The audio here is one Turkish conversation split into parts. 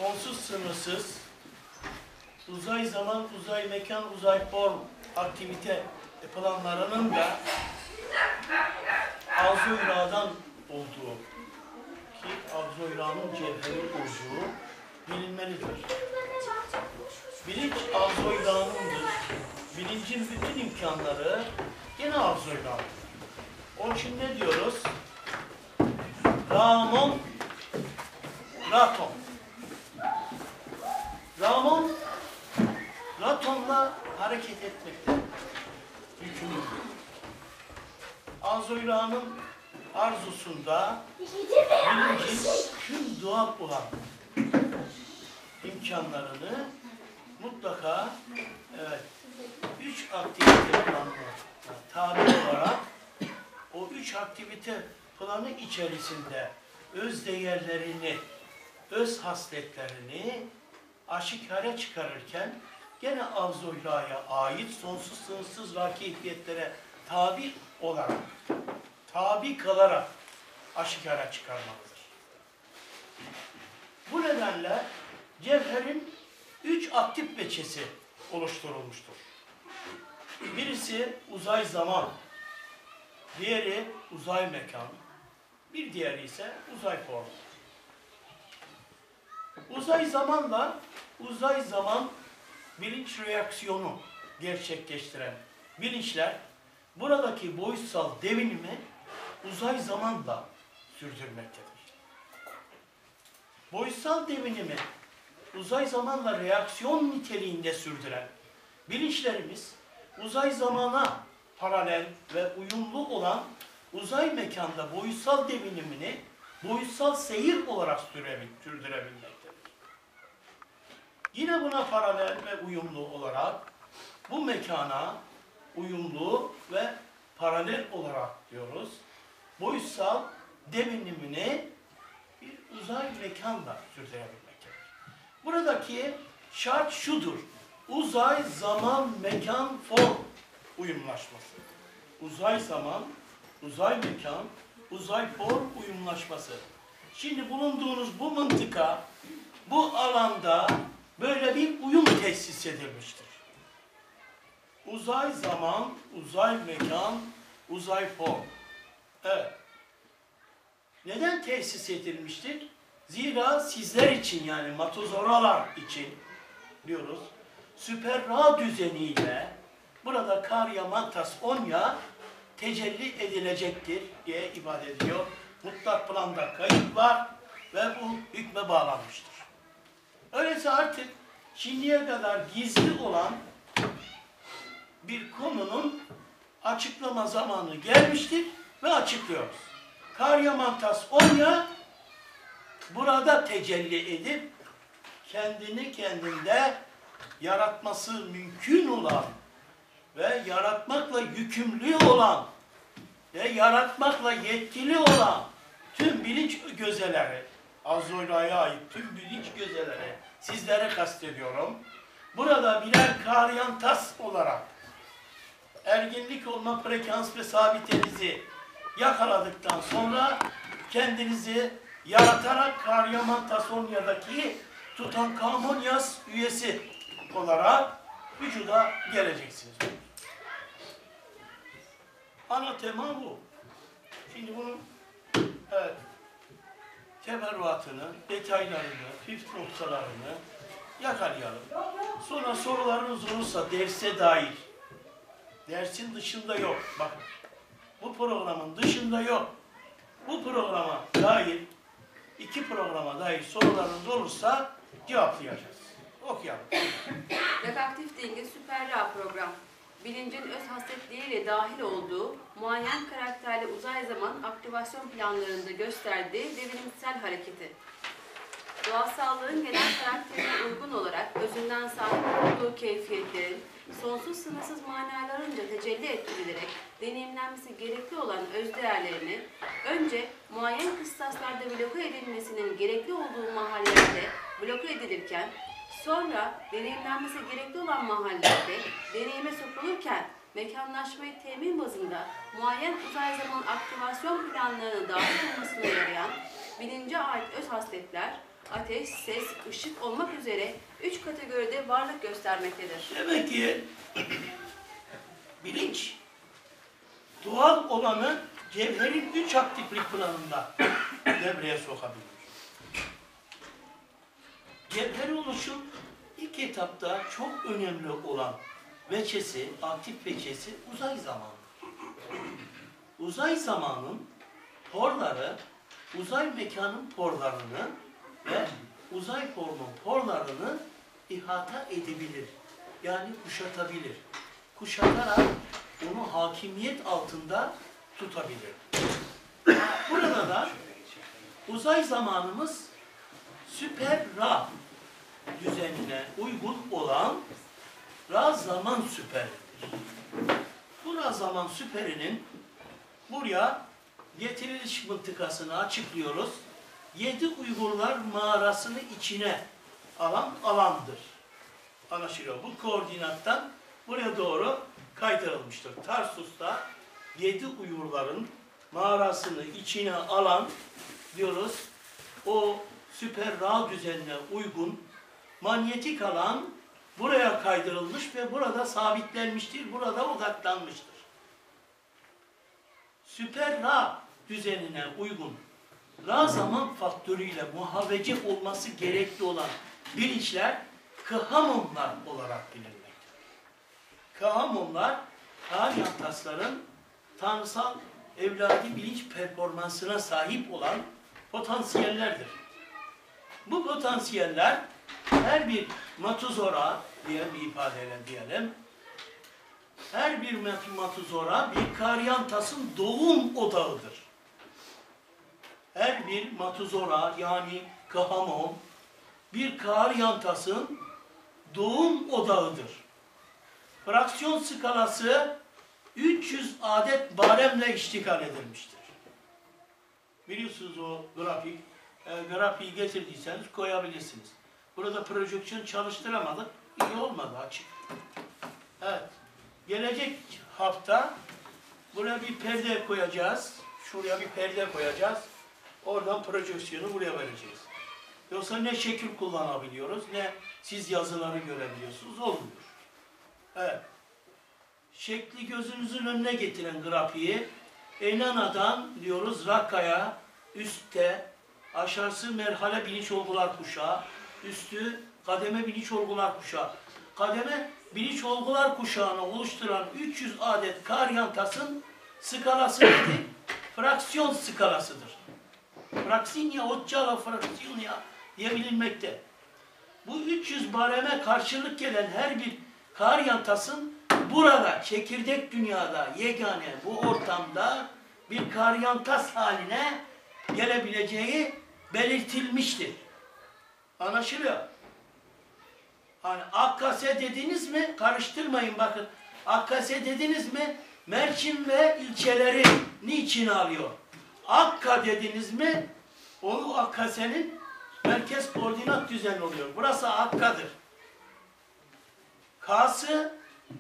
sonsuz sınırsız uzay zaman, uzay mekan, uzay form aktivite planlarının da Avzoyra'dan olduğu ki Avzoyra'nın cevheri olduğu bilinmelidir. Bilinç Avzoyra'nındır. Bilincin bütün imkanları gene Avzoyra'nın. Onun için ne diyoruz? Ramon, Raton. Ramon, Raton'la hareket etmekte yükümlüdür. Avzoyra'nın arzusunda bilincin tüm doğal olan imkanlarını mutlaka üç aktivite planına tabi olarak o üç aktivite planı içerisinde öz değerlerini, öz hasletlerini aşikare çıkarırken gene Avzoyra'ya ait sonsuz sınırsız vakifiyetlere tabi olarak, tabi kalarak aşikara çıkarmalıdır. Bu nedenle cevherin 3 aktif veçesi oluşturulmuştur. Birisi uzay zaman, diğeri uzay mekan, bir diğeri ise uzay form. Uzay zamanla uzay zaman bilinç reaksiyonu gerçekleştiren bilinçler buradaki boyutsal devinimi uzay zamanla sürdürmektedir. Boyutsal devinimi uzay zamanla reaksiyon niteliğinde sürdüren bilinçlerimiz uzay zamana paralel ve uyumlu olan uzay mekanda boyutsal devinimini boyutsal seyir olarak sürdürebilmektedir. Yine buna paralel ve uyumlu olarak bu mekana uyumlu ve paralel olarak diyoruz. Boyutsal devinimini bir uzay mekanla sürdürebilmektedir. Buradaki şart şudur. Uzay zaman mekan form uyumlaşması. Uzay zaman, uzay mekan, uzay form uyumlaşması. Şimdi bulunduğunuz bu mıntıka, bu alanda böyle bir uyum tesis edilmiştir. Uzay zaman, uzay mekan, uzay form. Evet. Neden tesis edilmiştir? Zira sizler için yani matozoralar için diyoruz. Süper Ra düzeniyle burada Karya Mantas Onya tecelli edilecektir diye ifade ediyor. Mutlak planda kayıt var ve bu hükme bağlanmıştır. Öyleyse artık şimdiye kadar gizli olan bir konunun açıklama zamanı gelmiştir ve açıklıyoruz. Karya Mantas Onya burada tecelli edip kendini kendinde yaratması mümkün olan ve yaratmakla yükümlü olan ve yaratmakla yetkili olan tüm bilinç gözeleri, Avzoyra'ya ait tüm bilinç gözeleri sizlere kastediyorum. Burada birer karyantas olarak erginlik olma frekans ve sabitenizi yakaladıktan sonra kendinizi yaratarak Karyamantasonya'daki Tutankamonyas üyesi olarak vücuda geleceksiniz. Ana tema bu. Şimdi bunun teferruatını, detaylarını, püf noktalarını yakalayalım. Sonra sorularınız olursa derse dair, dersin dışında yok. Bakın, bu programın dışında yok. Bu programa dair, 2 programa dair sorularınız olursa cevaplayacağız. Okuyalım. Redaktif Denge Süper Ra program. Bilincin öz hasletleriyle dahil olduğu muayyen karakterli uzay zaman aktivasyon planlarında gösterdiği devinimsel hareketi. Doğasallığın genel karakterine uygun olarak özünden sahip olduğu keyfiyetlerin sonsuz sınırsız manalarınca tecelli ettirilerek deneyimlenmesi gerekli olan özdeğerlerini önce muayyen kıstaslarda bloke edilmesinin gerekli olduğu mahallerde bloke edilirken sonra deneyimlenmesi gerekli olan mahallerde deneyime sokulurken mekanlaşmayı temin bazında muayyen uzay zaman aktivasyon planlarına dahil olmasına yarayan bilince ait öz hasletler ateş, ses, ışık olmak üzere 3 kategoride varlık göstermektedir. Demek ki bilinç doğal olanı cevherin 3 aktiflik planında devreye sokabilir. Cevheri oluşum ilk etapta çok önemli olan veçesi, aktif veçesi uzay zamanı. Uzay zamanın porları, uzay mekanın porlarını ve uzay porunun porlarını ihata edebilir. Yani kuşatabilir. Kuşatarak onu hakimiyet altında tutabilir. Burada da uzay zamanımız süper Ra düzenine uygun olan Ra zaman süperidir. Bu Ra zaman süperinin buraya getiriliş mıntıkasını açıklıyoruz. 7 Uygurlar mağarasını içine alan alandır. Anlaşılıyor. Bu koordinattan buraya doğru kaydırılmıştır. Tarsus'ta 7 Uygurların mağarasını içine alan diyoruz. O süper Ra düzenine uygun manyetik alan buraya kaydırılmış ve burada sabitlenmiştir. Burada odaklanmıştır. Süper Ra düzenine uygun Ra zaman faktörüyle muhavece olması gerekli olan bilinçler Khamonlar olarak bilinmektedir. Khamonlar Karyantasların tanrısal evladi bilinç performansına sahip olan potansiyellerdir. Bu potansiyeller her bir matuzora diye bir ifadeyle diyelim, her bir matuzora bir karyantasın doğum odağıdır. Her bir matuzora yani Khamon bir karyantasın doğum odağıdır. Fraksiyon skalası 300 adet baremle iştikal edilmiştir. Biliyorsunuz o grafik. Grafiği getirdiyseniz koyabilirsiniz. Burada projeksiyon çalıştıramadık. İyi olmadı açık. Evet. Gelecek hafta buraya bir perde koyacağız. Şuraya bir perde koyacağız. Oradan projeksiyonu buraya vereceğiz. Yoksa ne şekil kullanabiliyoruz ne siz yazıları görebiliyorsunuz. Olmuyor. Evet. Şekli gözünüzün önüne getiren grafiği Enana'dan diyoruz Rakka'ya üstte aşağısı merhale bilinç olgular kuşağı, üstü kademe bilinç olgular kuşağı. Kademe bilinç olgular kuşağını oluşturan 300 adet karyantasın skalası nedir? Fraksiyon skalasıdır. Fraksinya, occala fraksiyonya diye bilinmekte. Bu 300 bareme karşılık gelen her bir karyantasın burada, çekirdek dünyada, yegane bu ortamda bir karyantas haline gelebileceği belirtilmiştir. Anlaşılıyor. Hani Akkase dediniz mi? Karıştırmayın bakın. Akkase dediniz mi? Mersin ve ilçeleri niçin alıyor? Akka dediniz mi? O Akkase'nin merkez koordinat düzeni oluyor. Burası Akka'dır. K'sı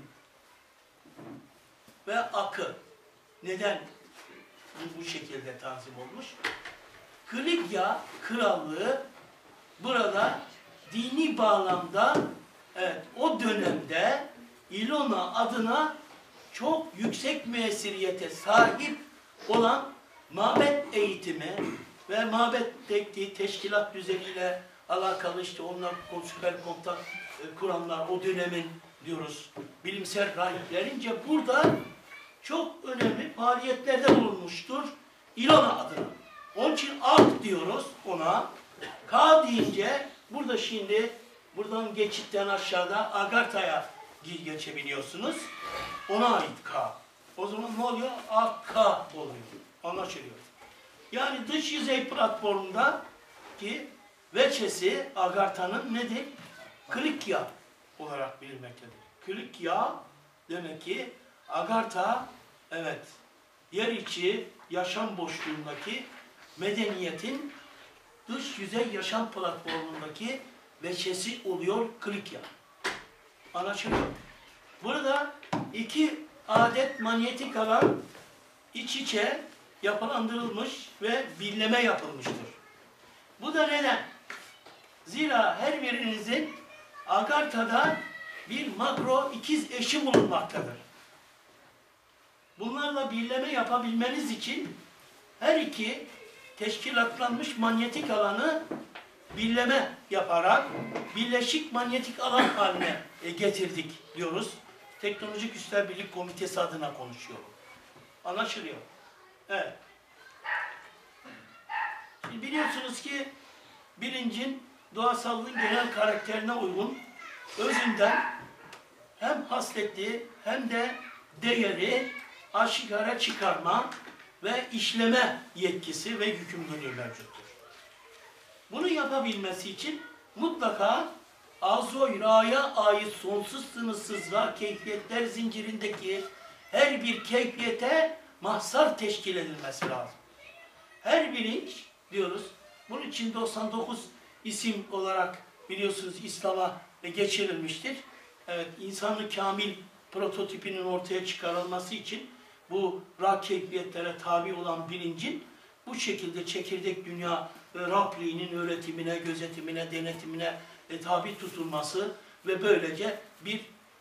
ve Ak'ı. Neden bu şekilde tanzim olmuş? Klikya krallığı burada dini bağlamda evet, o dönemde İlona adına çok yüksek müessiriyete sahip olan mabet eğitimi ve mabetteki teşkilat düzeniyle alakalı işte onlar süper kontak kuranlar o dönemin diyoruz bilimsel rahiplerince burada çok önemli faaliyetlerde bulunmuştur İlona adına. Onun için Ak diyoruz ona. K deyince burada şimdi buradan geçitten aşağıda Agartha'ya geçebiliyorsunuz. Ona ait K. O zaman ne oluyor? AK oluyor. Anlaşılıyor. Yani dış yüzey platformunda ki veçesi Agartha'nın nedir? Klikya olarak bilinmektedir. Klikya demek ki Agartha evet yer içi yaşam boşluğundaki medeniyetin dış yüzey yaşam platformundaki veçesi oluyor Klikya. Anlaşılıyor. Burada 2 adet manyetik alan iç içe yapılandırılmış ve birleme yapılmıştır. Bu da neden? Zira her birinizin Agartha'da bir makro ikiz eşi bulunmaktadır. Bunlarla birleme yapabilmeniz için her iki teşkilatlanmış manyetik alanı birleme yaparak birleşik manyetik alan haline getirdik diyoruz. Teknolojik Üstel Birlik Komitesi adına konuşuyorum. Anlaşılıyor. Evet. Şimdi biliyorsunuz ki bilincin doğasallığın genel karakterine uygun özünden hem hasletli hem de değeri aşikara çıkarma ve işleme yetkisi ve yükümlülüğü mevcuttur. Bunu yapabilmesi için mutlaka Azoyra'ya ait sonsuz sınırsız ra keyfiyetler zincirindeki her bir keyfiyete mahzar teşkil edilmesi lazım. Her bilinç diyoruz, bunun için 99 isim olarak biliyorsunuz İslam'a geçirilmiştir. Evet, insanı kamil prototipinin ortaya çıkarılması için bu ra keyfiyetlere tabi olan bilincin bu şekilde çekirdek dünya ve Rabliğinin öğretimine, gözetimine, denetimine tabi tutulması ve böylece bir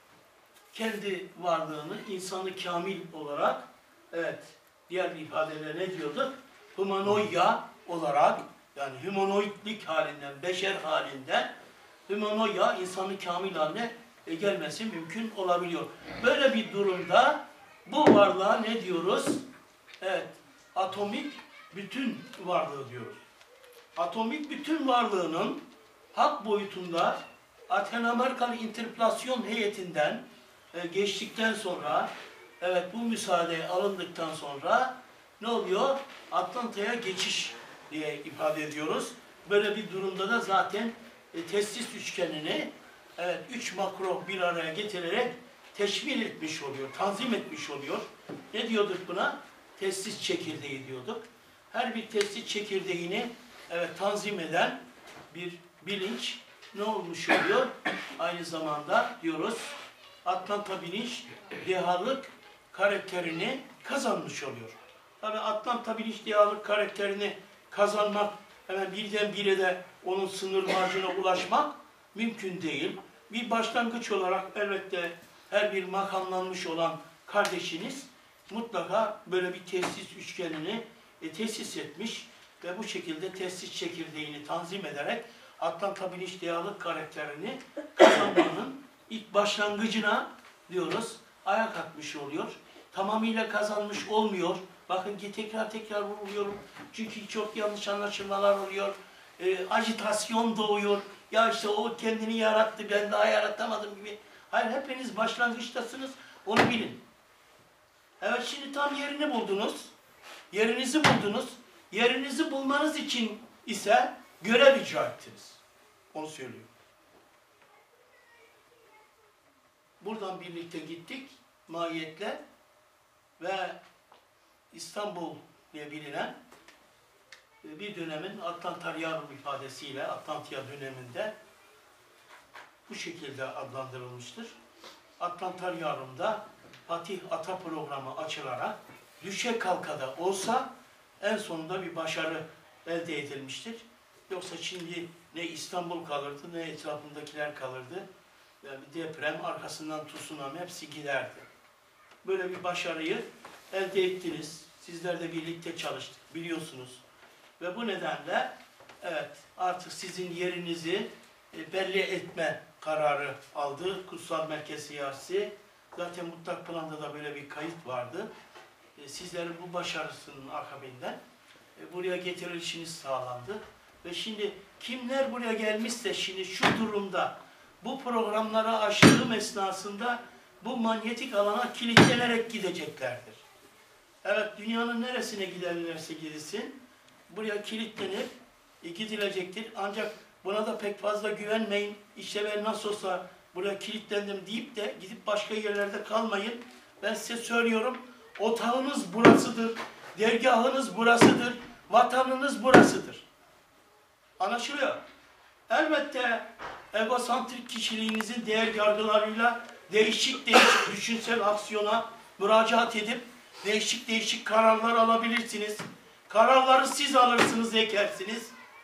kendi varlığını insanı kamil olarak, evet, diğer bir ifadeyle ne diyorduk? Humanoia olarak, yani humanoidlik halinden, beşer halinden humanoia insanın kamil haline gelmesi mümkün olabiliyor. Böyle bir durumda bu varlığa ne diyoruz? Evet, atomik bütün varlığı diyoruz. Atomik bütün varlığının hak boyutunda Aten-Amerikalı interplasyon heyetinden geçtikten sonra, evet, bu müsaade alındıktan sonra ne oluyor? Atlanta'ya geçiş diye ifade ediyoruz. Böyle bir durumda da zaten testis üçgenini, evet, 3 makro bir araya getirerek teşmil etmiş oluyor, tanzim etmiş oluyor. Ne diyorduk buna? Testis çekirdeği diyorduk. Her bir testis çekirdeğini, evet, tanzim eden bir bilinç ne olmuş oluyor? Aynı zamanda diyoruz, Atlanta bilinç dehalık karakterini kazanmış oluyor. Tabi Atlanta bilinç dehalık karakterini kazanmak, hemen birdenbire de onun sınır marjına ulaşmak mümkün değil. Bir başlangıç olarak elbette her bir makamlanmış olan kardeşiniz mutlaka böyle bir testis üçgenini tesis etmiş ve bu şekilde testis çekirdeğini tanzim ederek Atlanta bilinç dehalık karakterini kazanmanın ilk başlangıcına diyoruz ayak atmış oluyor. Tamamıyla kazanmış olmuyor. Bakın ki tekrar vuruluyorum. Çünkü çok yanlış anlaşılmalar oluyor. Ajitasyon doğuyor. Ya işte o kendini yarattı, ben daha yaratamadım gibi. Hayır, hepiniz başlangıçtasınız. Onu bilin. Evet, şimdi tam yerini buldunuz. Yerinizi buldunuz. Yerinizi bulmanız için ise görev icra ettiniz. Onu söylüyor. Buradan birlikte gittik mahiyetle ve İstanbul diye bilinen bir dönemin Atlantaryum ifadesiyle Atlantia döneminde bu şekilde adlandırılmıştır. Atlantaryum'da Fatih Ata programı açılarak düşe kalkada olsa en sonunda bir başarı elde edilmiştir. Yoksa şimdi ne İstanbul kalırdı ne etrafındakiler kalırdı. Yani bir deprem, arkasından tsunami, hepsi giderdi. Böyle bir başarıyı elde ettiniz. Sizler de birlikte çalıştık, biliyorsunuz. Ve bu nedenle evet, artık sizin yerinizi belli etme kararı aldı Kutsal Merkez Siyasi. Zaten mutlak planda da böyle bir kayıt vardı. Sizlerin bu başarısının akabinden buraya getirilişiniz sağlandı. Ve şimdi kimler buraya gelmişse şimdi şu durumda bu programlara aşılım esnasında bu manyetik alana kilitlenerek gideceklerdir. Evet, dünyanın neresine giderlerse gidilsin, buraya kilitlenip gidilecektir. Ancak buna da pek fazla güvenmeyin. İşte ben nasıl olsa buraya kilitlendim deyip de gidip başka yerlerde kalmayın. Ben size söylüyorum, otağınız burasıdır, dergahınız burasıdır, vatanınız burasıdır. Anlaşılıyor. Elbette egosantrik kişiliğinizin değer yargılarıyla değişik düşünsel aksiyona müracaat edip değişik kararlar alabilirsiniz. Kararları siz alırsınız, ekersiniz.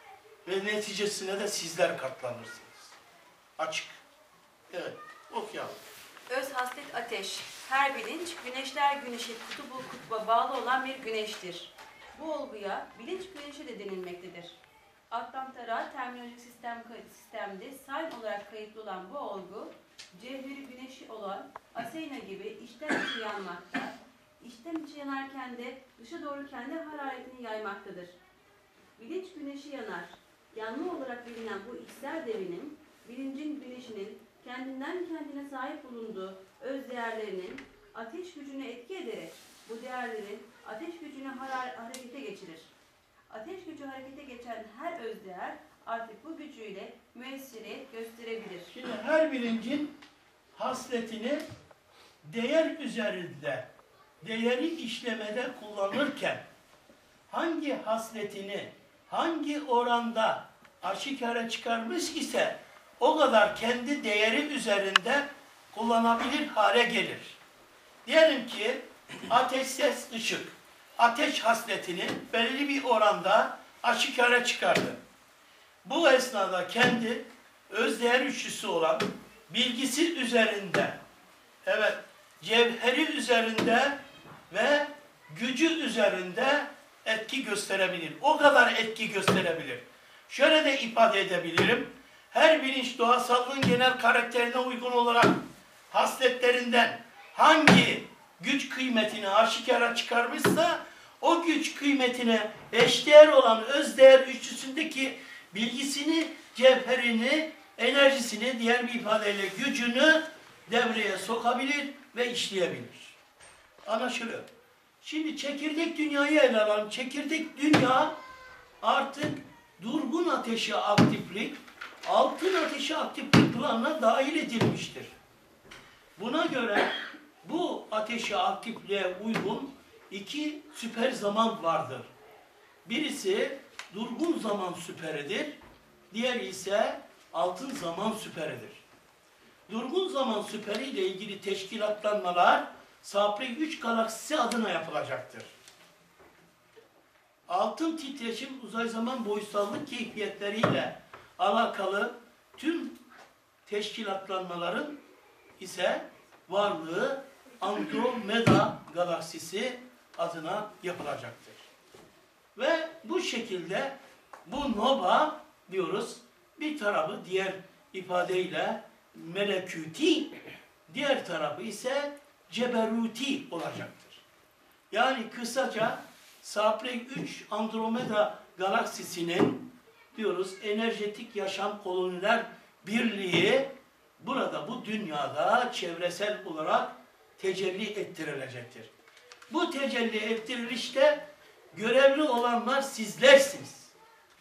ve neticesine de sizler katlanırsınız. Açık. Evet, okuyalım. Öz haslet ateş. Her bilinç, güneşler güneşi kutubu kutba bağlı olan bir güneştir. Bu olguya bilinç güneşi de denilmektedir. Atlantara terminolojik sistemde sign olarak kayıtlı olan bu olgu, cevheri güneşi olan Aseyna gibi içten içe yanmakta, içten içe yanarken de dışa doğru kendi hararetini yaymaktadır. Bilinç güneşi yanar. Yanma olarak bilinen bu içsel devinim, bilincin güneşinin kendinden kendine sahip bulunduğu öz değerlerinin ateş gücüne etki ederek bu değerlerin ateş gücünü harekete geçirir. Ateş gücü harekete geçen her öz değer artık bu gücüyle müessiriyet gösterebilir. Şimdi her bilincin hasletini değer üzerinde, değeri işlemede kullanırken hangi hasletini, hangi oranda aşikara çıkarmış ise o kadar kendi değeri üzerinde kullanabilir hale gelir. Diyelim ki ateş, ses, ışık, ateş hasletini belirli bir oranda aşikara çıkardı. Bu esnada kendi özdeğer üçlüsü olan bilgisi üzerinde, evet, cevheri üzerinde ve gücü üzerinde etki gösterebilir. O kadar etki gösterebilir. Şöyle de ifade edebilirim. Her bilinç doğasallığın genel karakterine uygun olarak hasletlerinden hangi güç kıymetini aşikara çıkarmışsa o güç kıymetine eşdeğer olan özdeğer üçlüsündeki bilgisini, cevherini, enerjisini, diğer bir ifadeyle gücünü devreye sokabilir ve işleyebilir. Anlaşılıyor. Şimdi çekirdek dünyayı ele alalım. Çekirdek dünya artık durgun ateşi aktiflik, altın ateşi aktiflik planına dahil edilmiştir. Buna göre bu ateşi aktifliğe uygun iki süper zaman vardır. Birisi durgun zaman süperidir, diğeri ise altın zaman süperidir. Durgun zaman süperi ile ilgili teşkilatlanmalar Sapri 3 galaksisi adına yapılacaktır. Altın titreşim uzay zaman boyutsallık keyfiyetleriyle alakalı tüm teşkilatlanmaların ise varlığı Andromeda galaksisi adına yapılacaktır. Ve bu şekilde bu nova diyoruz, bir tarafı diğer ifadeyle melekûti, diğer tarafı ise ceberuti olacaktır. Yani kısaca Sapri 3 Andromeda galaksisinin diyoruz enerjetik yaşam koloniler birliği burada bu dünyada çevresel olarak tecelli ettirilecektir. Bu tecelli ettirilişte görevli olanlar sizlersiniz.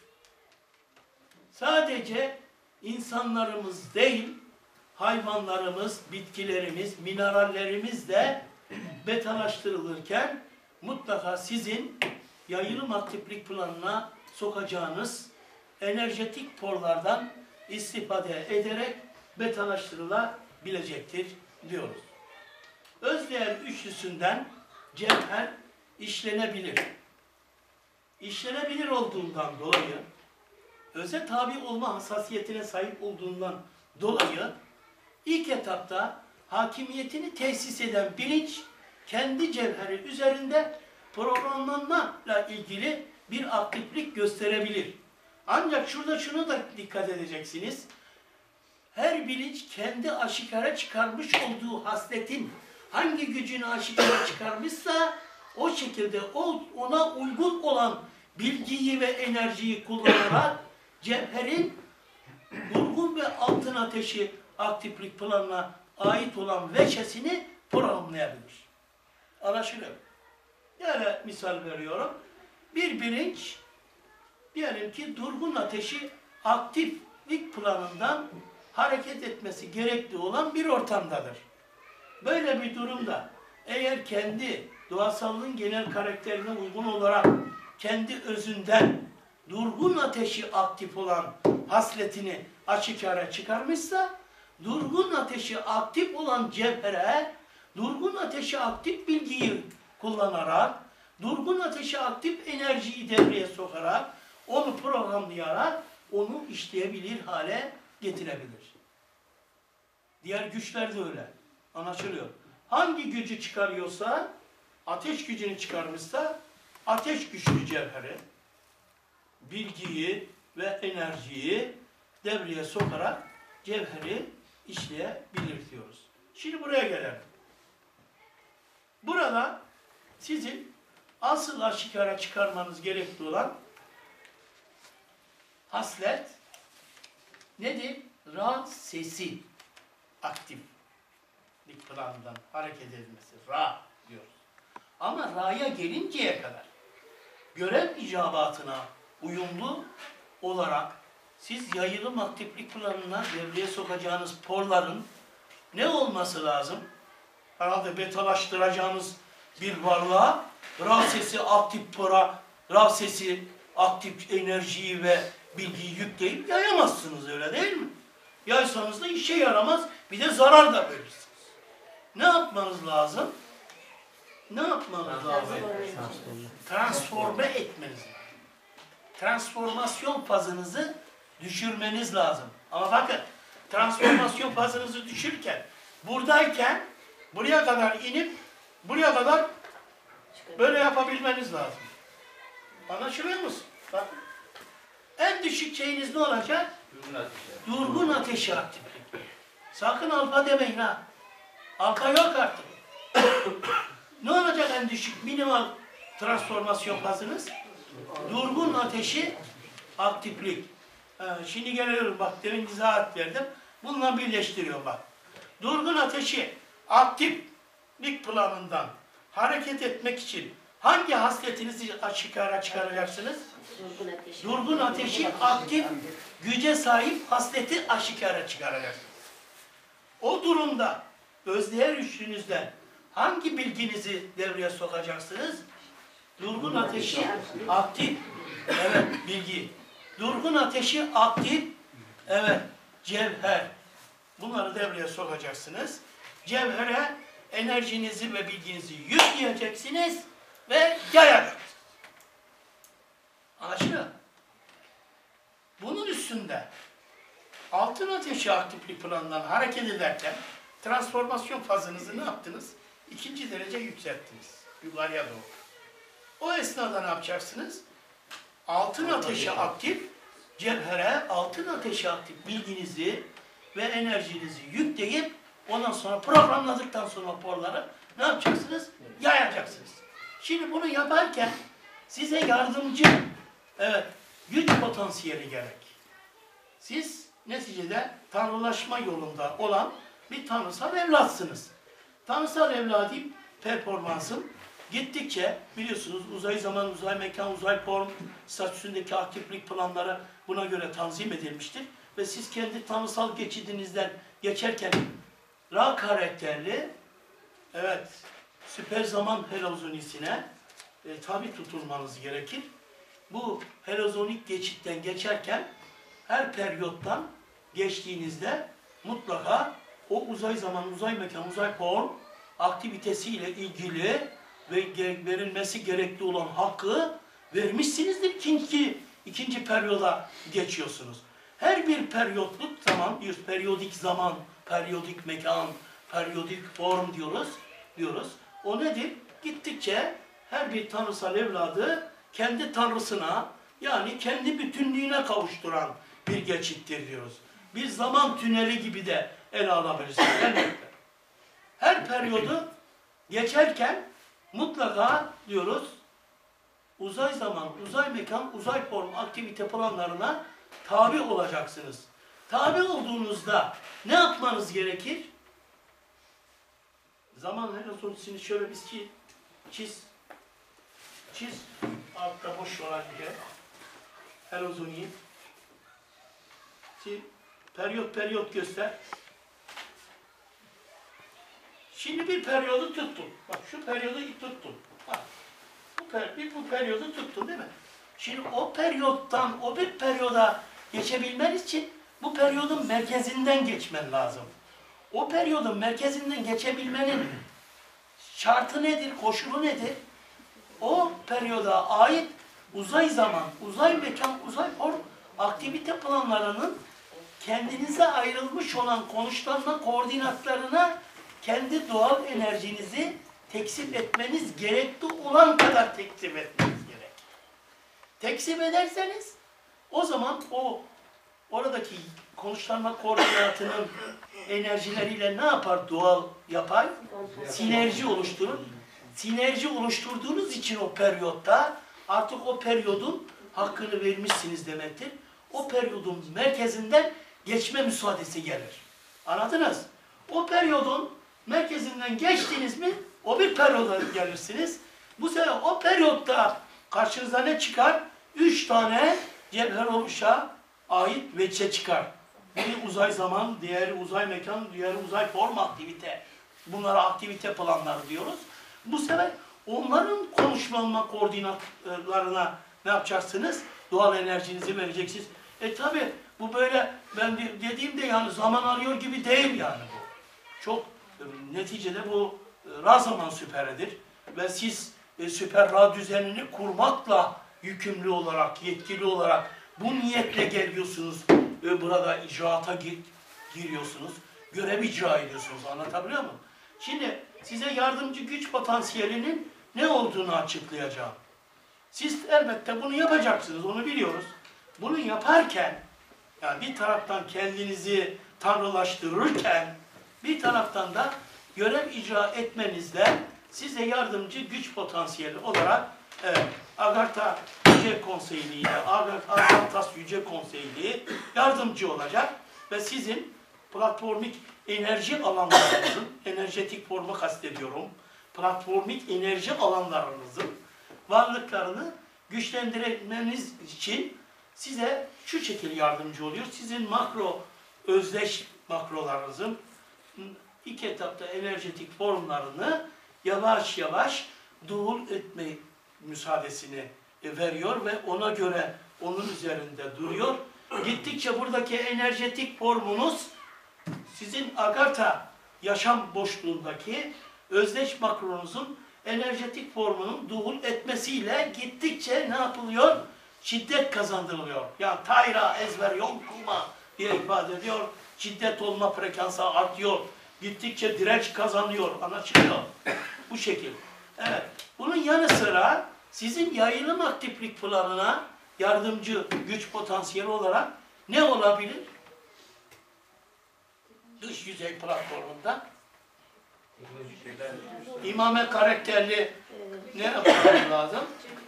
Sadece insanlarımız değil, hayvanlarımız, bitkilerimiz, minerallerimiz de betalaştırılırken mutlaka sizin yayılım aktiflik planına sokacağınız enerjetik porlardan istifade ederek betalaştırılabilecektir diyoruz. Özdeğer üçlüsünden cevher işlenebilir. İşlenebilir olduğundan dolayı, öze tabi olma hassasiyetine sahip olduğundan dolayı ilk etapta hakimiyetini tesis eden bilinç kendi cevheri üzerinde programlanmayla ilgili bir aktiflik gösterebilir. Ancak şurada şunu da dikkat edeceksiniz. Her bilinç kendi aşikara çıkarmış olduğu hasletin hangi gücünü aşikara çıkarmışsa o şekilde ona uygun olan bilgiyi ve enerjiyi kullanarak cevherin durgun ve altın ateşi aktiflik planına ait olan veçesini programlayabilir. Anlaşılıyor. Yani misal veriyorum. Bir bilinç diyelim ki durgun ateşi aktiflik planından hareket etmesi gerekli olan bir ortamdadır. Böyle bir durumda eğer kendi doğasallığın genel karakterine uygun olarak kendi özünden durgun ateşi aktif olan hasletini aşikara çıkarmışsa, durgun ateşi aktif olan cevhere, durgun ateşi aktif bilgiyi kullanarak, durgun ateşi aktif enerjiyi devreye sokarak, onu programlayarak onu işleyebilir hale getirebilir. Diğer güçler de öyle. Anlaşılıyor. Hangi gücü çıkarıyorsa, ateş gücünü çıkarmışsa, ateş güçlü cevheri, bilgiyi ve enerjiyi devreye sokarak cevheri işleyebilir diyoruz. Şimdi buraya gelelim. Burada sizin asıl aşikara çıkarmanız gerekli olan haslet nedir? Ra sesi aktiflik planından hareket edilmesi. Ra diyoruz. Ama Ra'ya gelinceye kadar görev icabatına uyumlu olarak siz yayılım aktiflik planına devreye sokacağınız porların ne olması lazım? Herhalde betalaştıracağınız bir varlığa Ra sesi aktif pora, Ra sesi aktif enerjiyi ve bilgiyi yükleyip yayamazsınız, öyle değil mi? Yaysanız da işe yaramaz, bir de zarar da verirsiniz. Ne yapmanız lazım? Ne yapmanız lazım? Transforme etmeniz lazım. Transformasyon fazınızı düşürmeniz lazım. Ama bakın, transformasyon fazınızı düşürürken, buradayken, buraya kadar inip, buraya kadar böyle yapabilmeniz lazım. Anlaşılıyor musun? Bakın. En düşük şeyiniz ne olacak? Durgun ateşi aktiflik. Sakın alfa demeyin ha. Alfa yok artık. Ne olacak en düşük minimal transformasyon fazınız? Durgun ateşi aktiflik. Şimdi geliyorum bak, demin izahat verdim. Bununla birleştiriyorum bak. Durgun ateşi aktiflik planından hareket etmek için hangi hasletinizi aşikara çıkaracaksınız? Durgun ateşi aktif güce sahip hasleti aşikara çıkaracaksınız. O durumda özdeğer üçlünüzden hangi bilginizi devreye sokacaksınız? Durgun ateşi aktif, evet, bilgi. Durgun ateşi aktif, evet, cevher. Bunları devreye sokacaksınız. Cevhere enerjinizi ve bilginizi yükleyeceksiniz ve yayacaksınız. Anlaşılıyor? Bunun üstünde altın ateşi aktiflik planından hareket ederken transformasyon fazınızı ne yaptınız? 2. derece yükselttiniz. Yukarıya doğru. O esnada ne yapacaksınız? Altın ateşi aktif, cevhere altın ateşi aktif bilginizi ve enerjinizi yükleyip ondan sonra programladıktan sonra porları ne yapacaksınız? Yayacaksınız. Şimdi bunu yaparken size yardımcı, evet, güç potansiyeli gerek. Siz neticede tanrılaşma yolunda olan bir tanrısal evlatsınız. Tanrısal evladî performansım gittikçe biliyorsunuz uzay zaman, uzay mekan, uzay form statüsündeki aktiflik planları buna göre tanzim edilmiştir. Ve siz kendi tanrısal geçidinizden geçerken Ra karakterli, evet, süper zaman helazonisine tabi tutulmanız gerekir. Bu helazonik geçitten geçerken her periyottan geçtiğinizde mutlaka o uzay zaman, uzay mekan, uzay form aktivitesiyle ilgili ve verilmesi gerekli olan hakkı vermişsinizdir. İkinci periyoda geçiyorsunuz. Her bir periyotluk zaman, periyodik zaman, periyodik mekan, periyodik form diyoruz. O nedir? Gittikçe her bir tanrısal evladı kendi tanrısına, yani kendi bütünlüğüne kavuşturan bir geçittir diyoruz. Bir zaman tüneli gibi de ele alabilirsiniz. Her periyodu geçerken mutlaka diyoruz uzay zaman, uzay mekan, uzay form aktivite planlarına tabi olacaksınız. Tabi olduğunuzda ne yapmanız gerekir? Zaman helazonisini şöyle bir çiz. Altta boş olan bir yer. Helazoniyi. Periyot göster. Şimdi bir periyodu tuttun. Bak şu periyodu tuttun. Bak. Bu periyodu tuttun değil mi? Şimdi o periyottan o bir periyoda geçebilmen için bu periyodun merkezinden geçmen lazım. O periyodun merkezinden geçebilmenin şartı nedir, koşulu nedir? O periyoda ait uzay zaman, uzay mekan, uzay form aktivite planlarının kendinize ayrılmış olan konuşlanma koordinatlarına kendi doğal enerjinizi teksip etmeniz gerekli olan kadar teksip etmeniz gerek. Teksip ederseniz o zaman oradaki konuşlanma koordinatının enerjileriyle ne yapar doğal yapay? Sinerji oluşturur. Sinerji oluşturduğunuz için o periyotta artık o periyodun hakkını vermişsiniz demektir. O periyodun merkezinden geçme müsaadesi gelir. Anladınız? O periyodun merkezinden geçtiniz mi o bir periyoda gelirsiniz. Bu sefer o periyotta karşınıza ne çıkar? 3 tane cevher oluşa ait veçe çıkar. Biri uzay zaman, diğeri uzay mekan, diğeri uzay form aktivite. Bunlara aktivite planları diyoruz. Bu sefer onların konuşlanma koordinatlarına ne yapacaksınız? Doğal enerjinizi vereceksiniz. Tabi bu böyle ben dediğimde yani zaman alıyor gibi değil yani bu. Çok neticede bu Razaman süperidir. Ve siz süper Ra düzenini kurmakla yükümlü olarak, yetkili olarak bu niyetle geliyorsunuz. Burada icraata giriyorsunuz. Görev icra ediyorsunuz. Anlatabiliyor muyum? Şimdi size yardımcı güç potansiyelinin ne olduğunu açıklayacağım. Siz elbette bunu yapacaksınız. Onu biliyoruz. Bunu yaparken yani bir taraftan kendinizi tanrılaştırırken bir taraftan da görev icra etmenizde size yardımcı güç potansiyeli olarak Agartha Yüce Konseyi'yle, Agarthas Yüce Konseyi'yle yardımcı olacak ve sizin platformik enerji alanlarınızın, enerjetik formu kastediyorum, platformik enerji alanlarınızın varlıklarını güçlendirmeniz için size şu şekilde yardımcı oluyor. Sizin makro, özdeş makrolarınızın ilk etapta enerjetik formlarını yavaş yavaş duhul etme müsaadesini veriyor ve ona göre onun üzerinde duruyor. Gittikçe buradaki enerjetik formunuz sizin Agartha yaşam boşluğundaki özdeş makronuzun enerjetik formunun duhul etmesiyle gittikçe ne yapılıyor? Şiddet kazandırılıyor. Yani tayra ezber yonkuma diye ifade ediyor. Şiddet olma frekansı artıyor. Gittikçe direnç kazanıyor. Anlaşılıyor. Bu şekil. Evet. Bunun yanı sıra sizin yayılım aktiflik planına yardımcı güç potansiyeli olarak ne olabilir? Dış yüzey platformunda imame karakterli ne yapmamız lazım?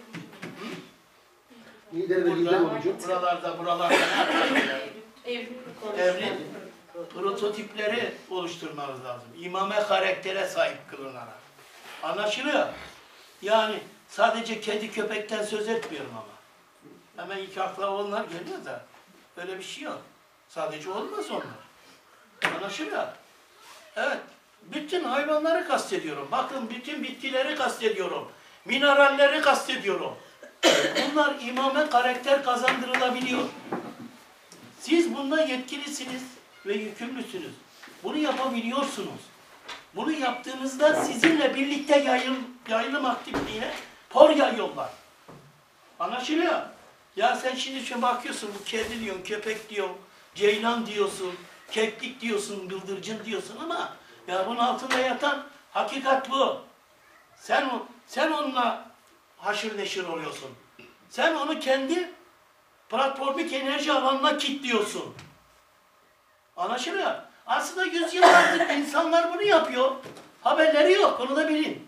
Lider ve lider olucu. Buralarda ne yapacağız? Evrim prototipleri oluşturmanız lazım. İmame karaktere sahip kılınarak. Anlaşılıyor? Yani sadece kedi köpekten söz etmiyorum ama. Hemen ilk akla onlar geliyor da öyle bir şey yok. Sadece olmaz onlar. Anlaşılıyor? Evet. Bütün hayvanları kastediyorum. Bakın bütün bitkileri kastediyorum. Mineralleri kastediyorum. Bunlar imame karakter kazandırılabiliyor. Siz bunda yetkilisiniz ve yükümlüsünüz. Bunu yapabiliyorsunuz. Bunu yaptığınızda sizinle birlikte yayılım aktifliğine por yayıyorlar. Anlaşılıyor? Ya sen şimdi bakıyorsun bu kedi diyorsun, köpek diyorsun, ceylan diyorsun, keklik diyorsun, bıldırcın diyorsun ama ya bunun altında yatan hakikat bu. Sen onunla haşır neşir oluyorsun. Sen onu kendi platformik enerji alanına kilitliyorsun. Anlaşılıyor? Aslında yüzyıllardır insanlar bunu yapıyor. Haberleri yok, onu da bilin.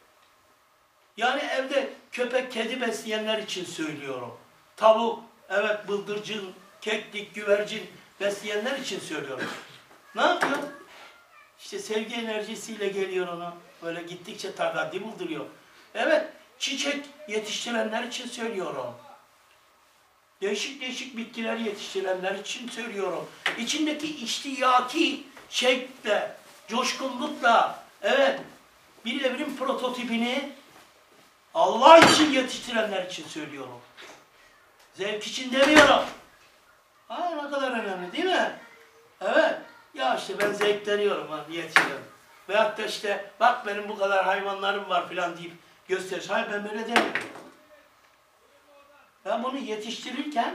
Yani evde köpek, kedi besleyenler için söylüyorum. Tavuk, evet bıldırcın, keklik, güvercin besleyenler için söylüyorum. Ne yapıyor? İşte sevgi enerjisiyle geliyor ona. Böyle gittikçe tarladdi bıldırıyor. Evet, çiçek yetiştirenler için söylüyorum. Değişik değişik bitkiler yetiştirenler için söylüyorum. İçindeki iştiyaki şevkle, coşkunlukla, evet, bir evrim prototipini Allah için yetiştirenler için söylüyorum. Zevk için demiyorum. Ne kadar önemli değil mi? Evet. Ya işte ben zevkleniyorum, yetiştiriyorum. Veyahut da işte bak benim bu kadar hayvanlarım var filan deyip gösterir. Hayır ben böyle demiyorum. Ben bunu yetiştirirken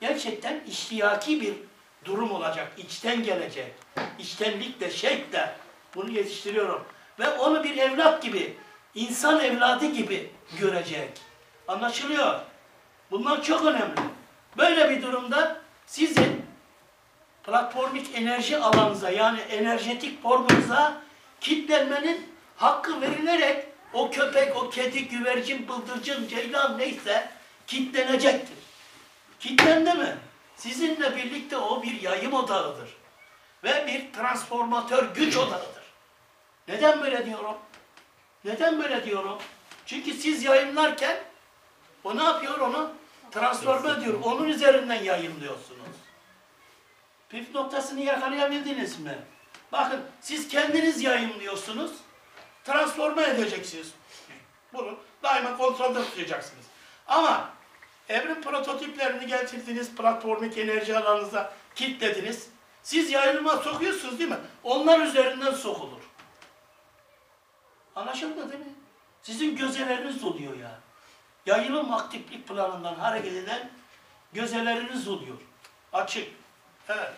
gerçekten iştiyaki bir durum olacak. İçten gelecek. İçtenlikle, şevkle bunu yetiştiriyorum. Ve onu bir evlat gibi, insan evladı gibi görecek. Anlaşılıyor. Bunlar çok önemli. Böyle bir durumda sizin platformik enerji alanınıza, yani enerjetik formunuza kitlenmenin hakkı verilerek o köpek, o kedi, güvercin, bıldırcın, ceylan neyse kitlenecektir. Kitlendi mi? Sizinle birlikte o bir yayım odağıdır. Ve bir transformatör güç odağıdır. Neden böyle diyorum? Neden böyle diyorum? Çünkü siz yayınlarken o ne yapıyor onu? Transforme ediyor. Onun üzerinden yayınlıyorsunuz. Püf noktasını yakalayabildiniz mi? Bakın siz kendiniz yayınlıyorsunuz. Transforme edeceksiniz. Bunu daima kontrolde tutacaksınız. Ama evrim prototiplerini getirdiniz, platformik enerji alanınıza kilitlediniz. Siz yayılıma sokuyorsunuz değil mi? Onlar üzerinden sokulur. Anlaşıldı değil mi? Sizin gözeleriniz oluyor ya. Yayılım aktiflik planından hareket eden gözeleriniz oluyor. Açık. Evet.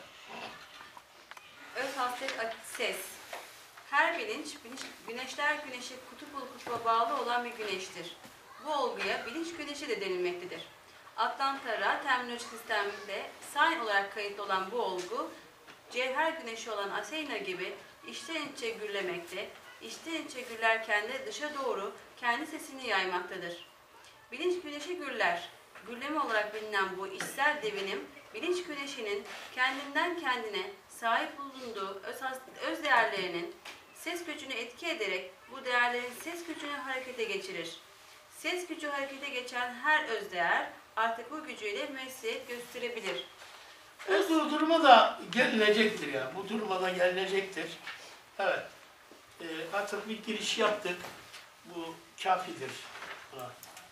Öz hasret ses. Her bilinç, güneşler güneşe kutup kutba bağlı olan bir güneştir. Bu olguya bilinç güneşi de denilmektedir. Atlantara terminoloji sisteminde sign olarak kayıtlı olan bu olgu, cevher güneşi olan Athena gibi içten içe gürlemekte, içten içe gürlerken de dışa doğru kendi sesini yaymaktadır. Bilinç güneşi gürler. Gürleme olarak bilinen bu içsel devinim, bilinç güneşinin kendinden kendine sahip bulunduğu öz değerlerinin ses gücünü etki ederek bu değerlerin ses gücünü harekete geçirir. Ses gücü harekete geçen her özdeğer artık bu gücüyle mesleğet gösterebilir. Bu duruma da gelinecektir ya. Bu duruma da gelinecektir. Evet. Artık bir giriş yaptık. Bu kafidir. Buna.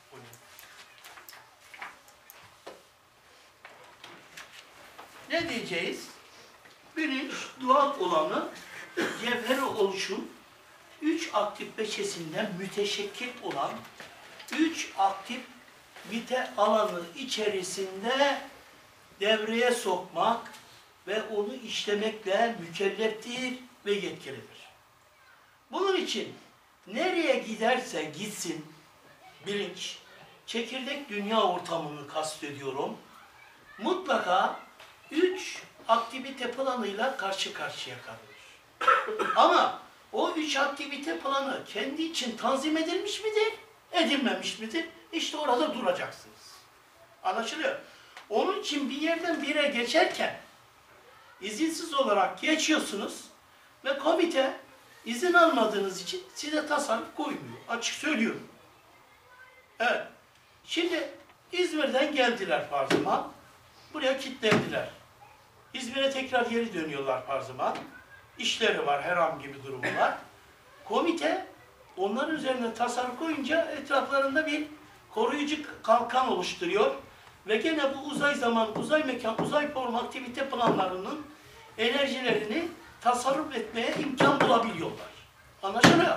Ne diyeceğiz? Bilinç doğal olanı cevheri oluşum 3 aktif beşesinden müteşekkil olan 3 aktivite alanı içerisinde devreye sokmak ve onu işlemekle mükelleftir ve yetkilidir. Bunun için nereye giderse gitsin bilinç, çekirdek dünya ortamını kastediyorum, mutlaka 3 aktivite planıyla karşı karşıya kalır. Ama o 3 aktivite planı kendi için tanzim edilmiş midir, edilmemiş midir? İşte orada duracaksınız. Anlaşılıyor. Onun için bir yerden bire geçerken izinsiz olarak geçiyorsunuz ve komite izin almadığınız için size tasarruf koymuyor. Açık söylüyorum. Evet. Şimdi İzmir'den geldiler farzıma. Buraya kilitlendiler. İzmir'e tekrar geri dönüyorlar farzıma. İşleri var, herhangi bir durumu var. Komite onların üzerine tasarruf koyunca etraflarında bir koruyucu kalkan oluşturuyor. Ve gene bu uzay zaman, uzay mekan, uzay form aktivite planlarının enerjilerini tasarruf etmeye imkan bulabiliyorlar. Anlaşılıyor?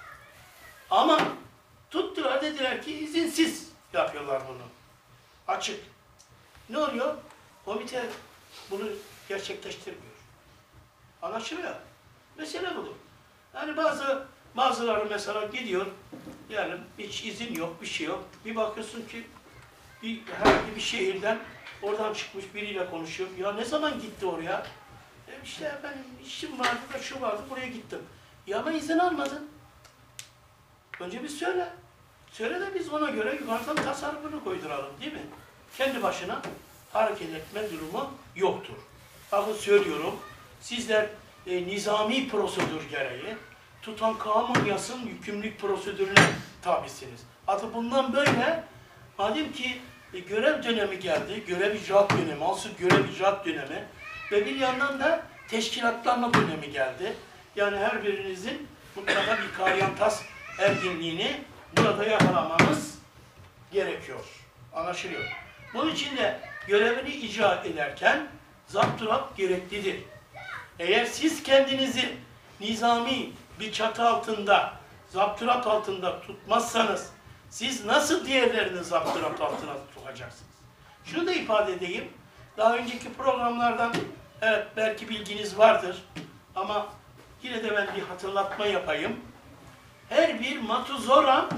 Ama tuttular, dediler ki izinsiz yapıyorlar bunu. Açık. Ne oluyor? Komite bunu gerçekleştirmiyor. Anlaşılıyor? Mesele budur. Yani bazıları mesela gidiyor, yani hiç izin yok, bir şey yok. Bir bakıyorsun ki herhangi bir şehirden oradan çıkmış biriyle konuşuyor. Ya ne zaman gitti oraya? İşte ben işim vardı da şu vardı, buraya gittim. Ya ama izin almadın. Önce bir söyle. Söyle de biz ona göre yukarıdan tasarrufunu koyduralım, değil mi? Kendi başına hareket etme durumu yoktur. Bakın söylüyorum, sizler nizami prosedür gereği Tutankamon yasın yükümlülük prosedürüne tabisiniz. Artık bundan böyle, madem ki görev dönemi geldi, görev icraat dönemi, asıl görev icraat dönemi ve bir yandan da teşkilatlanma dönemi geldi. Yani her birinizin mutlaka bir karyantas erginliğini burada yakalamanız gerekiyor. Anlaşılıyor. Bunun için de görevini icra ederken zapturapt gereklidir. Eğer siz kendinizi nizami bir çatı altında, zapturapt altında tutmazsanız siz nasıl diğerlerini zapturapt altına sokacaksınız? Şunu da ifade edeyim. Daha önceki programlardan evet belki bilginiz vardır ama yine de ben bir hatırlatma yapayım. Her bir matuzora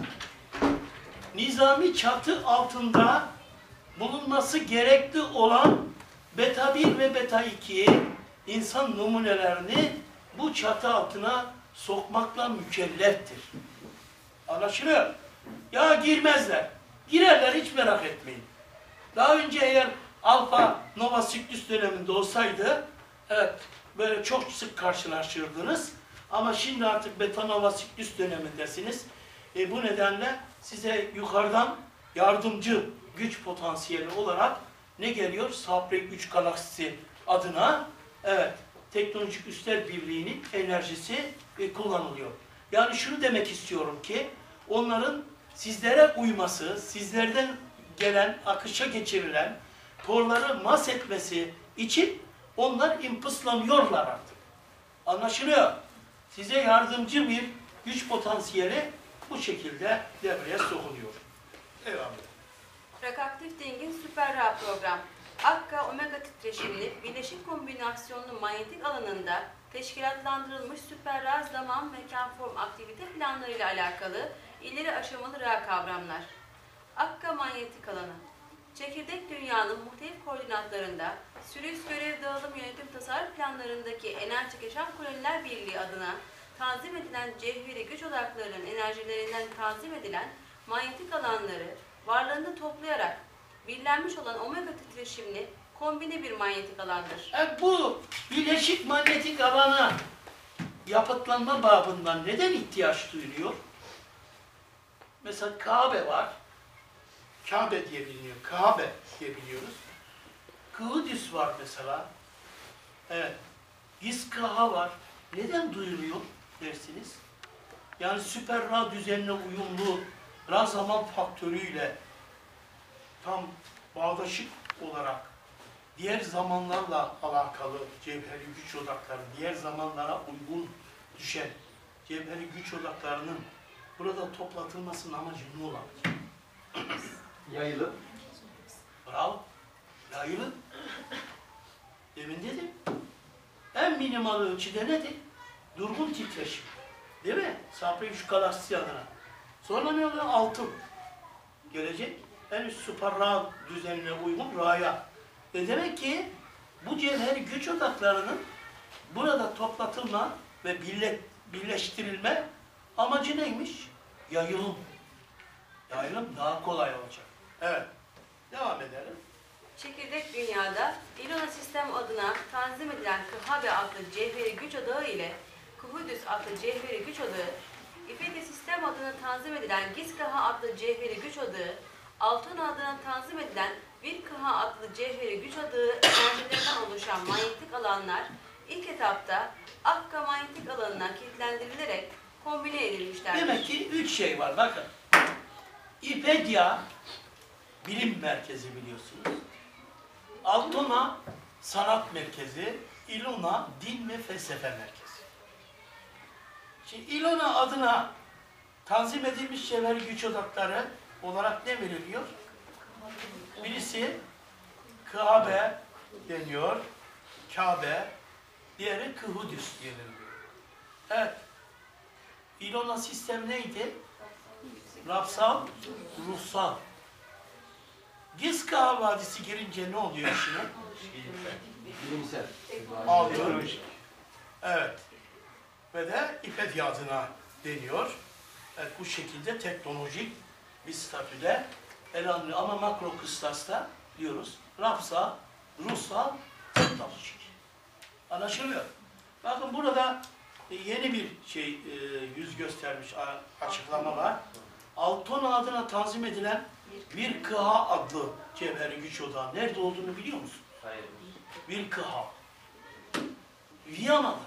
nizami çatı altında bulunması gerekli olan beta 1 ve beta 2 insan numunelerini bu çatı altına sokmakla mükelleftir. Anlaşılıyor? Ya girmezler. Girerler, hiç merak etmeyin. Daha önce eğer alfa nova siklus döneminde olsaydı evet böyle çok sık karşılaşırdınız. Ama şimdi artık beta nova siklus dönemindesiniz. Bu nedenle size yukarıdan yardımcı güç potansiyeli olarak ne geliyor? Sapre 3 galaksisi adına evet teknolojik üsler birliğinin enerjisi kullanılıyor. Yani şunu demek istiyorum ki onların sizlere uyması, sizlerden gelen, akışa geçirilen torları mas etmesi için onlar impıslanıyorlar artık. Anlaşılıyor. Size yardımcı bir güç potansiyeli bu şekilde devreye sokuluyor. Devam edelim. Radyoaktif dingin süper Ra program. Akka omega titreşimli bileşik kombinasyonlu manyetik alanında teşkilatlandırılmış süper Ra zaman mekan form aktivite planları ile alakalı ileri aşamalı Ra kavramlar. Akka manyetik alanı. Çekirdek dünyanın muhtelif koordinatlarında sürüs görev dağılım yönetim tasarruf planlarındaki enerji çekişen koloniler birliği adına tanzim edilen cevheri güç odaklarının enerjilerinden tanzim edilen manyetik alanları varlığını toplayarak birlenmiş olan omega titreşimli kombine bir manyetik alandır. Bu bileşik manyetik alana yapıtlanma babından neden ihtiyaç duyuluyor? Mesela Kabe var. Kabe diye biliniyor. Kabe diye biliyoruz. Kıvıdüs var mesela. Evet. Gizkaha var. Neden duyuluyor dersiniz? Yani süper Ra düzenine uyumlu Ra zaman faktörüyle tam bağdaşık olarak diğer zamanlarla alakalı cevheri güç odakları, diğer zamanlara uygun düşen cevheri güç odaklarının burada toplatılmasının amacı ne olabilir? Yayılı. Bravo. Yayılı. Demin dedim. En minimal ölçüde nedir? Durgun titreşim. Değil mi? Sapre 3 galaksisi adına. Sonra ne oluyor? Altın. Gelecek. En üst süper Ra düzenine uygun Ra'ya. Demek ki bu cevheri güç odaklarının burada toplatılma ve birleştirilme amacı neymiş? Yayılım. Yayılım daha kolay olacak. Evet. Devam edelim. Çekirdek dünyada İlona sistem adına tanzim edilen Kıhabe adlı cevheri güç odağı ile Kuhudüs adlı cevheri güç odağı, İfete sistem adına tanzim edilen Gizkaha adlı cevheri güç odağı, Altın adına tanzim edilen Virkıha adlı cevheri güç odağı enerjilerinden oluşan manyetik alanlar ilk etapta Akka manyetik alanına kilitlendirilerek kombine edilmişlerdir. Demek ki 3 şey var. Bakın. İpedia bilim merkezi biliyorsunuz. Altona sanat merkezi, İlona din ve felsefe merkezi. Şimdi İlona adına tanzim edilmiş cevheri güç odakları olarak ne veriliyor? Birisi Kabe deniyor, Kabe, diğeri Kıhudüs deniliyor. Evet. İlona sistem neydi? Rapsal, ruhsal. Gizkaha Vadisi girince ne oluyor işine? Bilimsel. Altın. Evet. Ve de İpek adına deniyor. Evet, bu şekilde teknolojik bir statüde ele alınıyor. Ama makro kıstasta diyoruz. Rapsal, ruhsal, teknolojik. Anlaşılıyor. Bakın burada yeni bir şey yüz göstermiş açıklama var. Altona adına tanzim edilen Virkıha adlı cevheri güç odağı nerede olduğunu biliyor musun? Hayır. Virkıha. Viyana'da.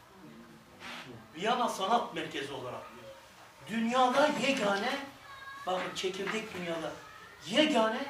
Viyana sanat merkezi olarak. Dünyada yegane, bakın çekirdek dünyada yegane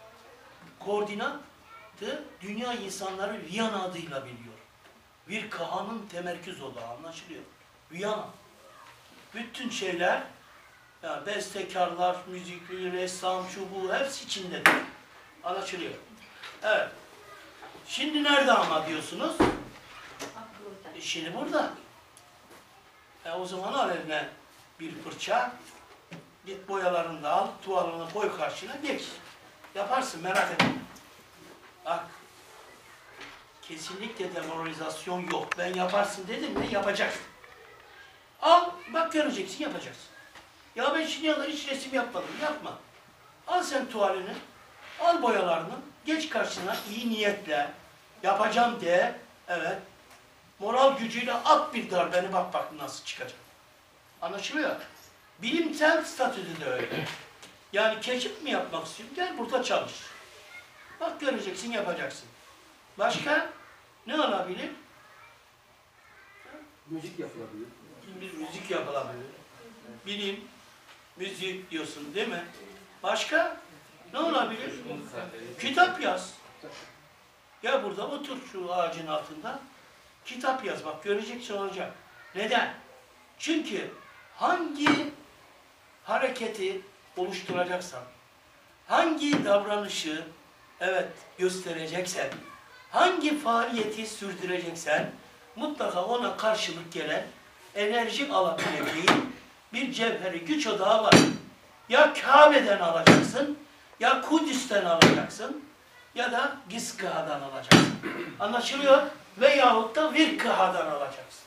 koordinatı dünya insanları Viyana adıyla biliyor. Virkıha'nın temerküz odağı anlaşılıyor. Viyana. Bütün şeyler yani bestekarlar, müzikli, ressam, şu bu hepsi içindedir. Anlaşılıyor. Evet. Şimdi nerede ama diyorsunuz? Şimdi burada. O zaman al eline bir fırça, git boyalarını da al, tuvalını koy karşına, geç. Yaparsın, merak etme. Bak, kesinlikle demoralizasyon yok. Ben yaparsın dedim mi, yapacaksın. Al, bak göreceksin, yapacaksın. Ya ben şimdiye kadar hiç resim yapmadım, yapma. Al sen tuvalini, al boyalarını, geç karşına iyi niyetle, yapacağım de, evet. Moral gücüyle at bir darbeni, bak nasıl çıkacak. Anlaşılıyor. Bilimsel statüde de öyle. Yani keşif mi yapmak istiyorsun? Gel burada çalış. Bak göreceksin, yapacaksın. Başka ne olabilir? Müzik yapılabilir. Bir müzik yapılabilir. Bilim, müzik diyorsun değil mi? Başka ne olabilir? Kitap yaz. Gel burada otur şu ağacın altında. Kitap yaz, bak göreceksin olacak. Neden? Çünkü hangi hareketi oluşturacaksan, hangi davranışı evet göstereceksen, hangi faaliyeti sürdüreceksen mutlaka ona karşılık gelen enerji alabileceğin bir cevheri güç odağı var. Ya Kabe'den alacaksın, ya Kudüs'ten alacaksın, ya da Gizkaha'dan alacaksın. Anlaşılıyor? Veyahut da Virkaha'dan alacaksın.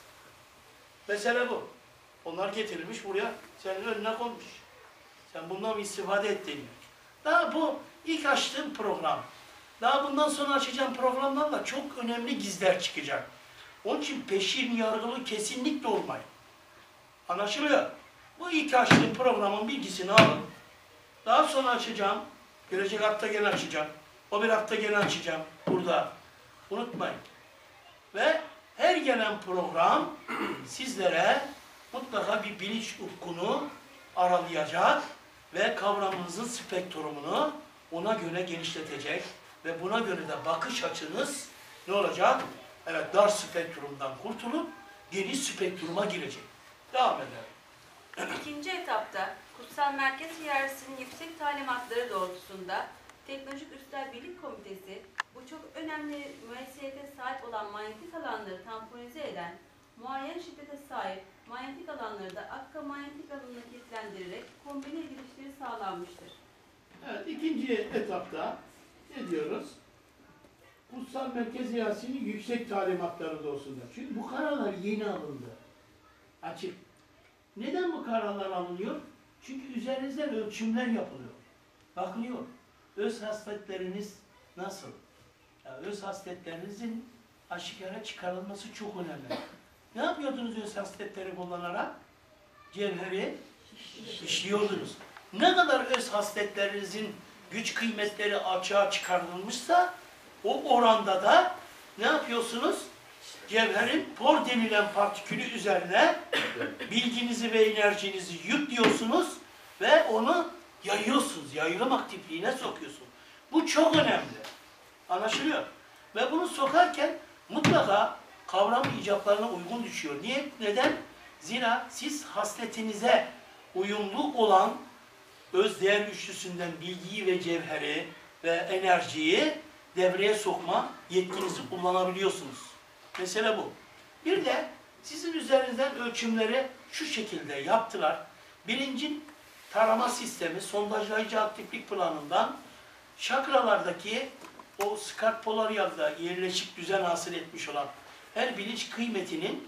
Mesele bu. Onlar getirilmiş buraya, senin önüne konmuş. Sen bundan istifade et deniyor. Daha bu ilk açtığım program. Daha bundan sonra açacağım programdan da çok önemli gizler çıkacak. Onun için peşin yargılı kesinlikle olmayın. Anlaşılıyor? Bu ilk açtığım programın bilgisini alın. Daha sonra açacağım. Gelecek hafta gene açacağım. O bir hafta gene açacağım. Burada. Unutmayın. Ve her gelen program sizlere mutlaka bir bilinç ufkunu aralayacak ve kavramınızın spektrumunu ona göre genişletecek ve buna göre de bakış açınız ne olacak? Evet, dar spektrumdan kurtulup geniş spektruma girecek. Devam edelim. İkinci etapta Kutsal Merkez Hiyerarşisi'nin yüksek talimatları doğrultusunda Teknolojik Üstler Birlik Komitesi bu çok önemli müessiyete sahip olan manyetik alanları tamponize eden, muayyen şiddete sahip manyetik alanları da akka manyetik alanına kilitlendirerek kombine edilişleri sağlanmıştır. Evet, ikinci etapta ne diyoruz? Kutsal Merkez Hiyerarşisi'nin yüksek talimatları doğrultusunda. Çünkü bu kararlar yeni alındı. Açık. Neden bu kararlar alınıyor? Çünkü üzerinizden ölçümler yapılıyor. Bakılıyor. Öz hasletleriniz nasıl? Yani öz hasletlerinizin aşikara çıkarılması çok önemli. Ne yapıyordunuz öz hasletleri kullanarak? Cevheri işliyordunuz. Ne kadar öz hasletlerinizin güç kıymetleri açığa çıkarılmışsa o oranda da ne yapıyorsunuz? Cevherin por denilen partikülü üzerine bilginizi ve enerjinizi yüklüyorsunuz ve onu yayıyorsunuz. Yayılım aktifliğine sokuyorsunuz. Bu çok önemli. Anlaşılıyor. Ve bunu sokarken mutlaka kavram icaplarına uygun düşüyor. Niye? Neden? Zira siz hasletinize uyumlu olan özdeğer üçlüsünden bilgiyi ve cevheri ve enerjiyi devreye sokma yetkinizi kullanabiliyorsunuz. Mesele bu. Bir de sizin üzerinizden ölçümleri şu şekilde yaptılar. Bilincin tarama sistemi, sondajlayıcı aktiflik planından şakralardaki o skarpolaryalda yerleşik düzen hasıl etmiş olan her bilinç kıymetinin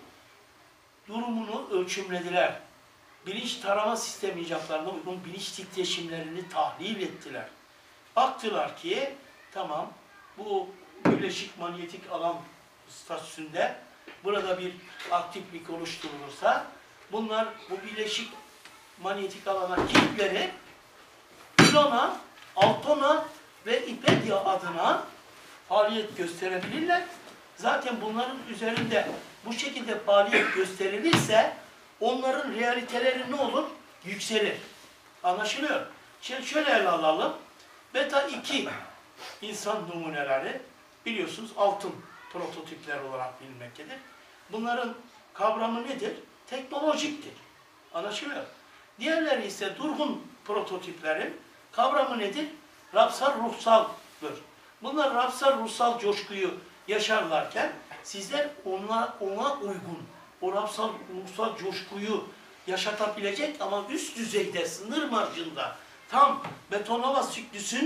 durumunu ölçümlediler. Bilinç tarama sistemi icaplarına uygun bilinç titreşimlerini tahlil ettiler. Baktılar ki tamam bu birleşik manyetik alan statüsünde burada bir aktiflik oluşturulursa bunlar bu birleşik manyetik alana kilitleri Plona, Altona ve İpedya adına faaliyet gösterebilirler. Zaten bunların üzerinde bu şekilde faaliyet gösterilirse onların realiteleri ne olur? Yükselir. Anlaşılıyor. Şimdi şöyle ele alalım. Beta 2 insan numuneleri biliyorsunuz altın prototipler olarak bilinmektedir. Bunların kavramı nedir? Teknolojiktir. Anlaşılıyor. Diğerleri ise durgun prototiplerin kavramı nedir? Rapsal ruhsaldır. Bunlar ruhsal coşkuyu yaşarlarken sizler ona uygun, o ruhsal coşkuyu yaşatabilecek ama üst düzeyde, sınır marjında, tam Betonova Siklüs'ün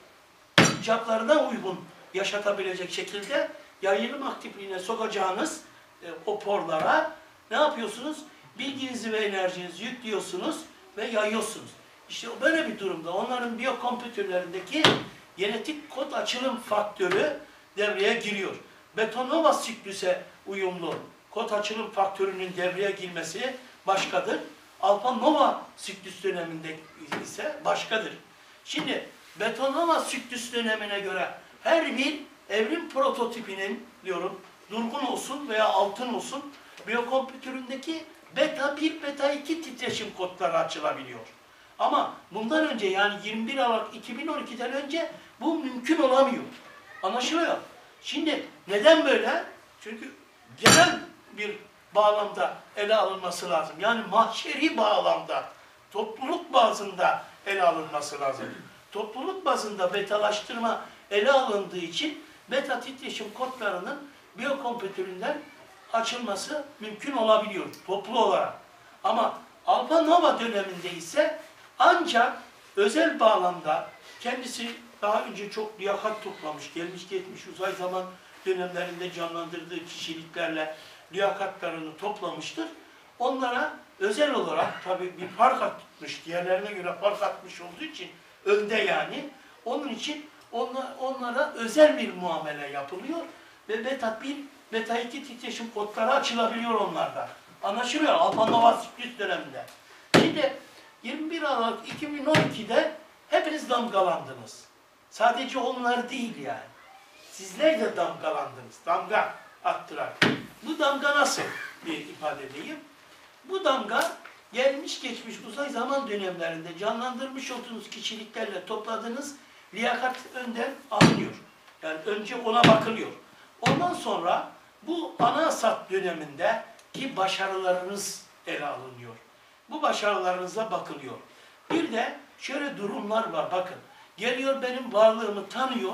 icaplarına uygun yaşatabilecek şekilde yayılım aktifliğine sokacağınız o porlara ne yapıyorsunuz? Bilginizi ve enerjinizi yüklüyorsunuz ve yayıyorsunuz. İşte böyle bir durumda onların biyokompütürlerindeki genetik kod açılım faktörü devreye giriyor. Betonova Siklüs'e uyumlu kod açılım faktörünün devreye girmesi başkadır. Alfa Nova Siklüs döneminde ise başkadır. Şimdi Betonova Siklüs dönemine göre her bir evrim prototipinin diyorum durgun olsun veya altın olsun biyokompütüründeki beta 1, beta 2 titreşim kodları açılabiliyor. Ama bundan önce yani 21 Aralık 2012'den önce bu mümkün olamıyor. Anlaşılıyor. Şimdi neden böyle? Çünkü genel bir bağlamda ele alınması lazım. Yani mahşeri bağlamda, topluluk bazında ele alınması lazım. Topluluk bazında betalaştırma ele alındığı için beta titreşim kodlarının biyokompütüründen açılması mümkün olabiliyor toplu olarak. Ama Alfa Nova döneminde ise ancak özel bağlamda kendisi daha önce çok liyakat toplamış, gelmiş geçmiş uzay zaman dönemlerinde canlandırdığı kişiliklerle liyakatlarını toplamıştır. Onlara özel olarak tabii bir fark atmış, diğerlerine göre fark atmış olduğu için önde yani. Onun için onlara özel bir muamele yapılıyor ve beta 1, beta 2 titreşim kodları açılabiliyor onlarda. Anlaşılıyor Alfa Nova Siklüs döneminde. Şimdi 21 Aralık 2012'de hepiniz damgalandınız. Sadece onlar değil yani. Sizler de damgalandınız. Damga attırarak. Bu damga nasıl bir ifade edeyim? Bu damga gelmiş geçmiş uzay zaman dönemlerinde canlandırmış olduğunuz kişiliklerle topladığınız liyakat önden alınıyor. Yani önce ona bakılıyor. Ondan sonra bu Anasat dönemindeki başarılarınız ele alınıyor. Bu başarılarınıza bakılıyor. Bir de şöyle durumlar var bakın. Geliyor benim varlığımı tanıyor.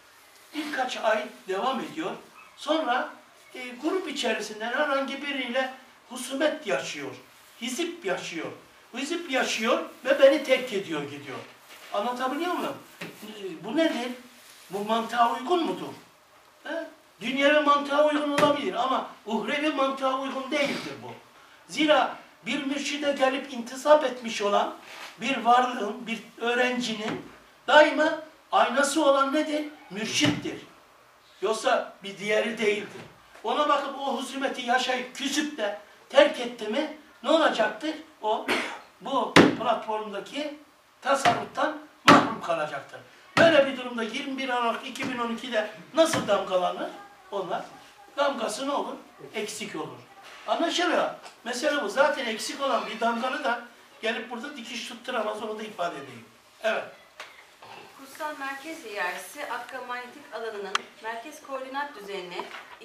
Birkaç ay devam ediyor. Sonra grup içerisinden herhangi biriyle husumet yaşıyor. Hizip yaşıyor. Hizip yaşıyor ve beni terk ediyor gidiyor. Anlatabiliyor muyum? Bu nedir? Bu mantığa uygun mudur? He? Dünyevi mantığa uygun olabilir ama uhrevi mantığa uygun değildir bu. Zira bir mürşide gelip intisap etmiş olan bir varlığın, bir öğrencinin daima aynası olan nedir? Mürşittir. Yoksa bir diğeri değildir. Ona bakıp o husumeti yaşayıp küsüp de terk etti mi ne olacaktır? O bu platformdaki tasarruftan mahrum kalacaktır. Böyle bir durumda 21 Aralık 2012'de nasıl damgalanır? Onlar damgası ne olur? Eksik olur. Anlaşılıyor. Mesela bu zaten eksik olan bir damganı da gelip burada dikiş tutturamaz, onu da ifade edeyim. Evet. Kutsal merkez hiyerarşisi Akka manyetik alanının merkez koordinat düzenine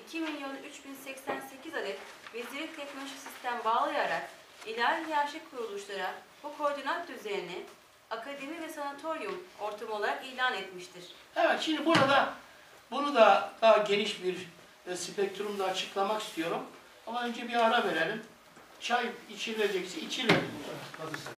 2.003.088 adet vezirlik teknoloji sistem bağlayarak ilahi hiyerarşik kuruluşlara bu koordinat düzenini akademi ve sanatoryum ortamı olarak ilan etmiştir. Evet, şimdi burada bunu da daha geniş bir spektrumda açıklamak istiyorum. Ama önce bir ara verelim. Çay içilecekse içilelim.